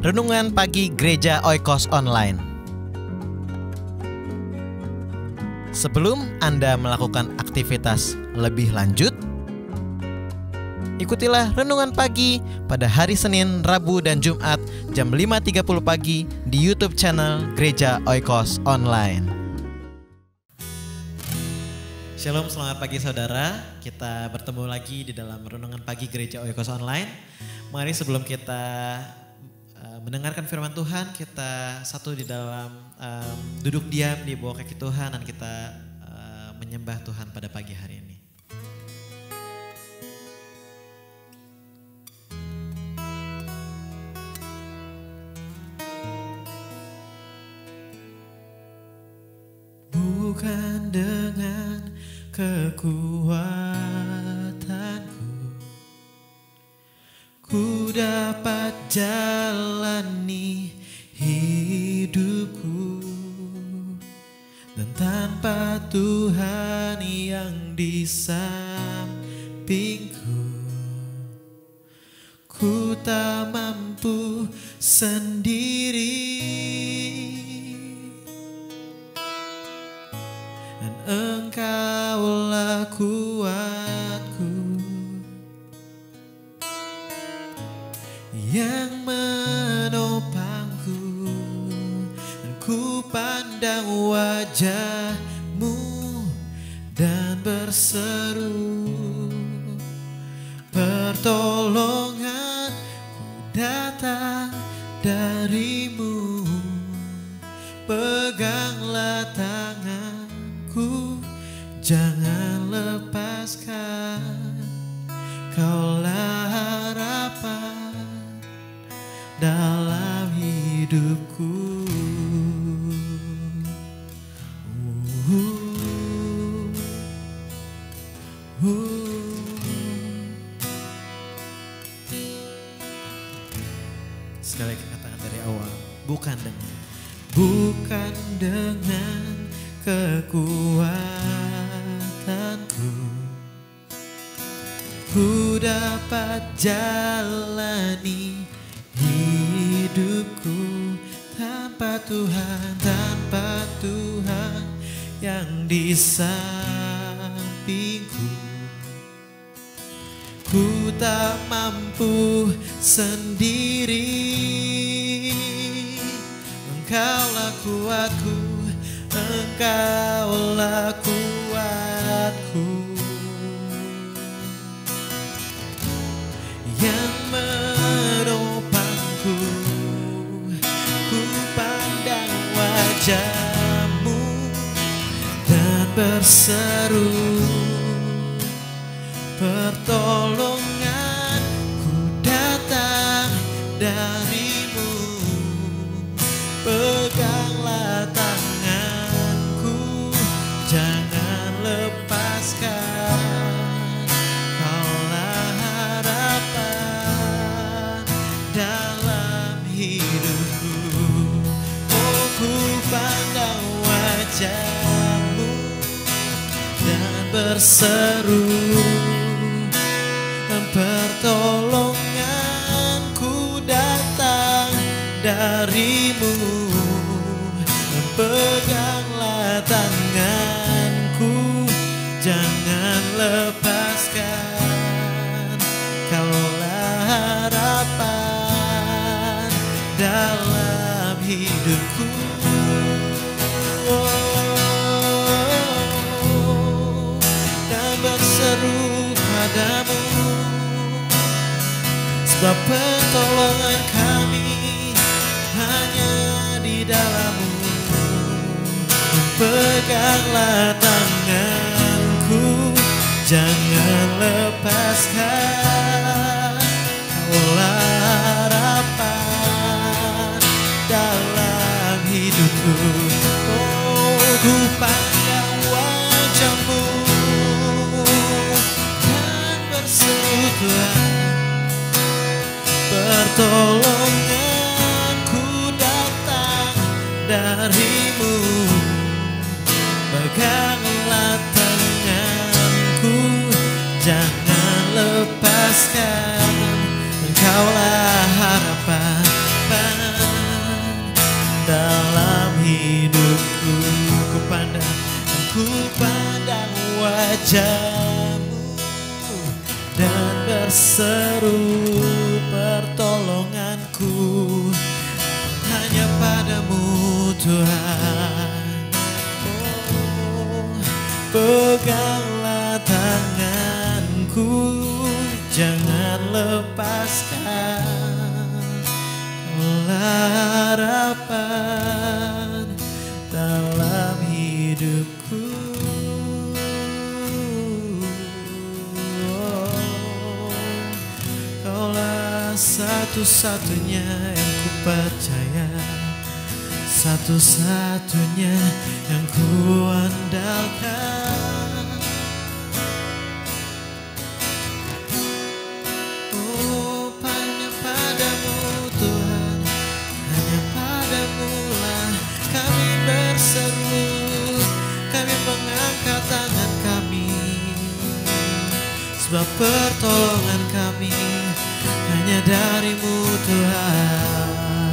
Renungan Pagi Gereja Oikos Online. Sebelum Anda melakukan aktivitas lebih lanjut, ikutilah Renungan Pagi pada hari Senin, Rabu, dan Jumat jam 5.30 pagi di YouTube channel Gereja Oikos Online. Shalom, selamat pagi saudara. Kita bertemu lagi di dalam Renungan Pagi Gereja Oikos Online. Mari sebelum kita mendengarkan firman Tuhan, kita satu di dalam duduk diam di bawah kaki Tuhan dan kita menyembah Tuhan pada pagi hari ini. Bukan dengan kekuatanku ku dapat jalani hidupku, dan tanpa Tuhan yang di sampingku, ku tak mampu sendiri. Dan Engkaulah kuatku yang menopangku, dan ku pandang wajah-Mu dan berseru, pertolonganku datang dari-Mu. Peganglah tanganku, jangan lepaskan, Kaulah harapan dalam hidupku. Sekali lagi katakan dari awal, bukan dengan kekuatanku ku dapat jalani hidupku, tanpa Tuhan yang di sampingku, ku tak mampu sendiri. Engkaulah kuatku, Engkaulah kuatku yang menopangku. Ku pandang wajah-Mu dan berseru, pertolonganku datang dari-Mu. Peganglah tanganku, jangan lepaskan, Kaulah harapan dalam hidupku. Oh, ku pandang wajah-Mu dan berseru, pertolonganku datang dari-Mu. Peganglah tanganku, jangan lepaskan, Kaulah harapan dalam hidupku. Dan berseru padamu, sebab pertolongan kami hanya di dalam-Mu. Peganglah tanganku, jangan lepaskan, Kaulah harapan dalam hidupku. Oh, ku pandang wajah-Mu dan berseru, Tuhan, pertolonganku datang dari-Mu. Peganglah tanganku, jangan lepaskan, Engkaulah harapan dan berseru pertolonganku hanya padamu Tuhan. Oh, peganglah tanganku, jangan lepaskan. Harapan dalam hidupku. Kaulah satu-satunya yang ku percaya, satu-satunya yang ku andalkan. Oh, hanya padamu Tuhan, hanya padamu lah kami berseru, kami mengangkat tangan kami, sebab pertolongan kami hanya darimu Tuhan.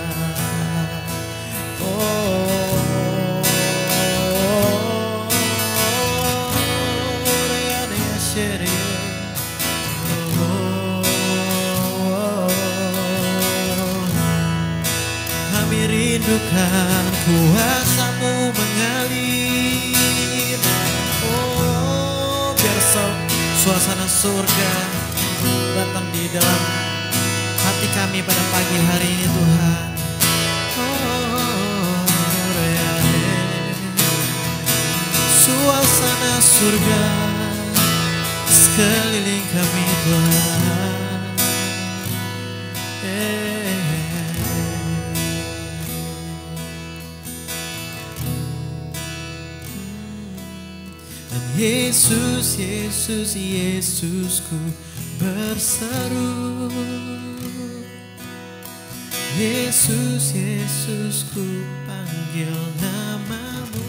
Kami rindukan kuasa-Mu mengalir. Oh, biar suasana surga datang di dalam hati kami pada pagi hari ini Tuhan. Suasana surga sekeliling kami Tuhan. Dan Yesus, Yesus, Yesusku berseru. Yesus, Yesusku panggil namamu.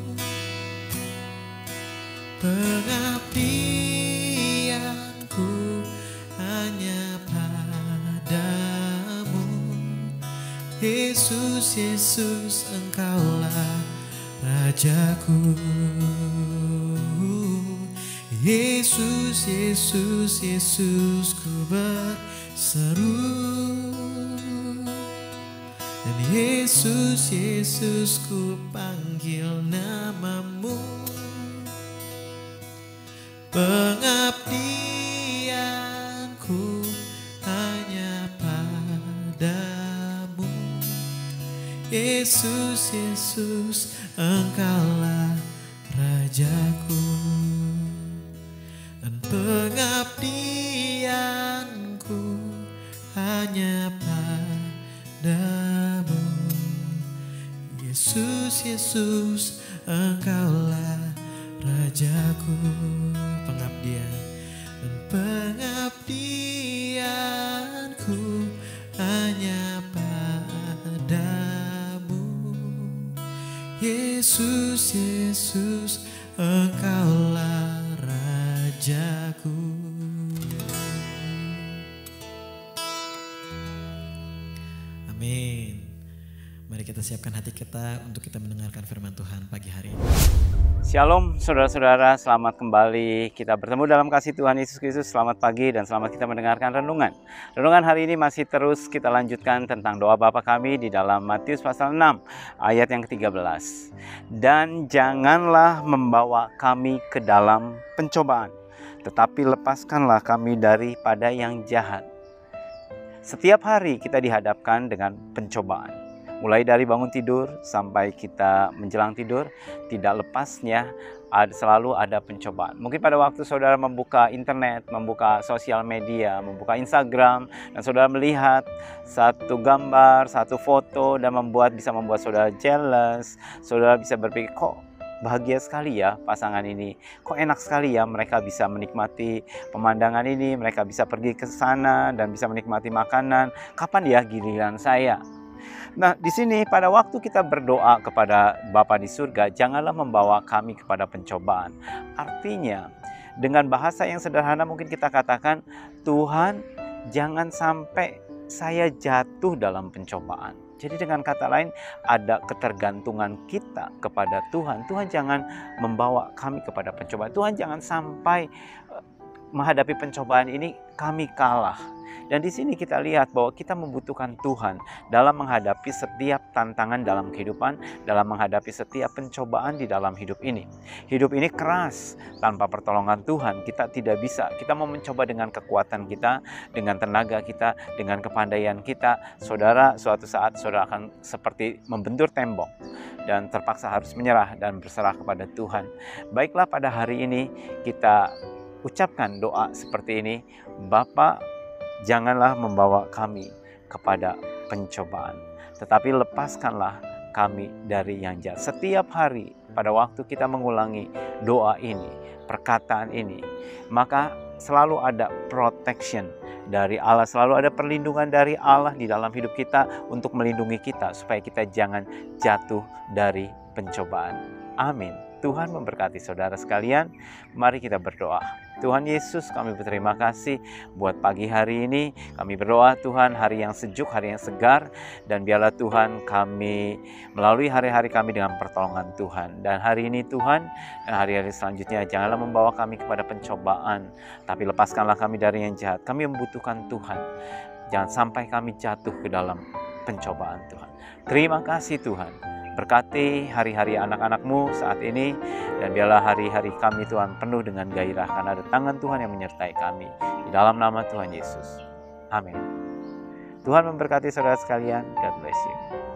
Pengabdianku hanya padamu. Yesus, Yesus, Engkaulah Rajaku. Yesus, Yesus, Yesus, ku berseru. Dan Yesus, Yesus, ku panggil namamu. Pengabdianku hanya padamu. Yesus, Yesus, Engkaulah Rajaku. Dan pengabdianku hanya padamu. Yesus, Yesus, Engkaulah Rajaku. Pengabdian dan pengabdianku hanya padamu. Yesus, Yesus, Engkaulah Rajaku. Amin. Mari kita siapkan hati kita untuk kita mendengarkan firman Tuhan pagi hari ini. Shalom saudara-saudara, selamat kembali kita bertemu dalam kasih Tuhan Yesus Kristus. Selamat pagi dan selamat kita mendengarkan renungan. Renungan hari ini masih terus kita lanjutkan tentang doa Bapa kami di dalam Matius pasal 6 ayat yang ke-13. Dan janganlah membawa kami ke dalam pencobaan, tetapi lepaskanlah kami daripada yang jahat. Setiap hari kita dihadapkan dengan pencobaan. Mulai dari bangun tidur sampai kita menjelang tidur, tidak lepasnya selalu ada pencobaan. Mungkin pada waktu saudara membuka internet, membuka sosial media, membuka Instagram, dan saudara melihat satu gambar, satu foto, dan bisa membuat saudara jealous. Saudara bisa berpikir, kok bahagia sekali ya pasangan ini, kok enak sekali ya mereka bisa menikmati pemandangan ini, mereka bisa pergi ke sana dan bisa menikmati makanan. Kapan ya giliran saya? Nah, di sini pada waktu kita berdoa kepada Bapa di surga, janganlah membawa kami kepada pencobaan. Artinya, dengan bahasa yang sederhana mungkin kita katakan, Tuhan, jangan sampai saya jatuh dalam pencobaan. Jadi dengan kata lain, ada ketergantungan kita kepada Tuhan. Tuhan jangan membawa kami kepada pencobaan. Tuhan jangan sampai menghadapi pencobaan ini kami kalah. Dan di sini kita lihat bahwa kita membutuhkan Tuhan dalam menghadapi setiap tantangan dalam kehidupan, dalam menghadapi setiap pencobaan di dalam hidup ini. Hidup ini keras, tanpa pertolongan Tuhan kita tidak bisa. Kita mau mencoba dengan kekuatan kita, dengan tenaga kita, dengan kepandaian kita. Saudara, suatu saat saudara akan seperti membentur tembok dan terpaksa harus menyerah dan berserah kepada Tuhan. Baiklah, pada hari ini kita ucapkan doa seperti ini. Bapa, janganlah membawa kami kepada pencobaan, tetapi lepaskanlah kami dari yang jahat. Setiap hari pada waktu kita mengulangi doa ini, perkataan ini, maka selalu ada protection dari Allah, selalu ada perlindungan dari Allah di dalam hidup kita untuk melindungi kita supaya kita jangan jatuh dari pencobaan. Amin. Tuhan memberkati saudara sekalian. Mari kita berdoa. Tuhan Yesus, kami berterima kasih buat pagi hari ini. Kami berdoa Tuhan, hari yang sejuk, hari yang segar. Dan biarlah Tuhan kami melalui hari-hari kami dengan pertolongan Tuhan. Dan hari ini Tuhan, dan hari-hari selanjutnya janganlah membawa kami kepada pencobaan, tapi lepaskanlah kami dari yang jahat. Kami membutuhkan Tuhan. Jangan sampai kami jatuh ke dalam pencobaan Tuhan. Terima kasih Tuhan. Berkati hari-hari anak-anak-Mu saat ini, dan biarlah hari-hari kami Tuhan penuh dengan gairah karena ada tangan Tuhan yang menyertai kami. Di dalam nama Tuhan Yesus. Amin. Tuhan memberkati saudara sekalian. God bless you.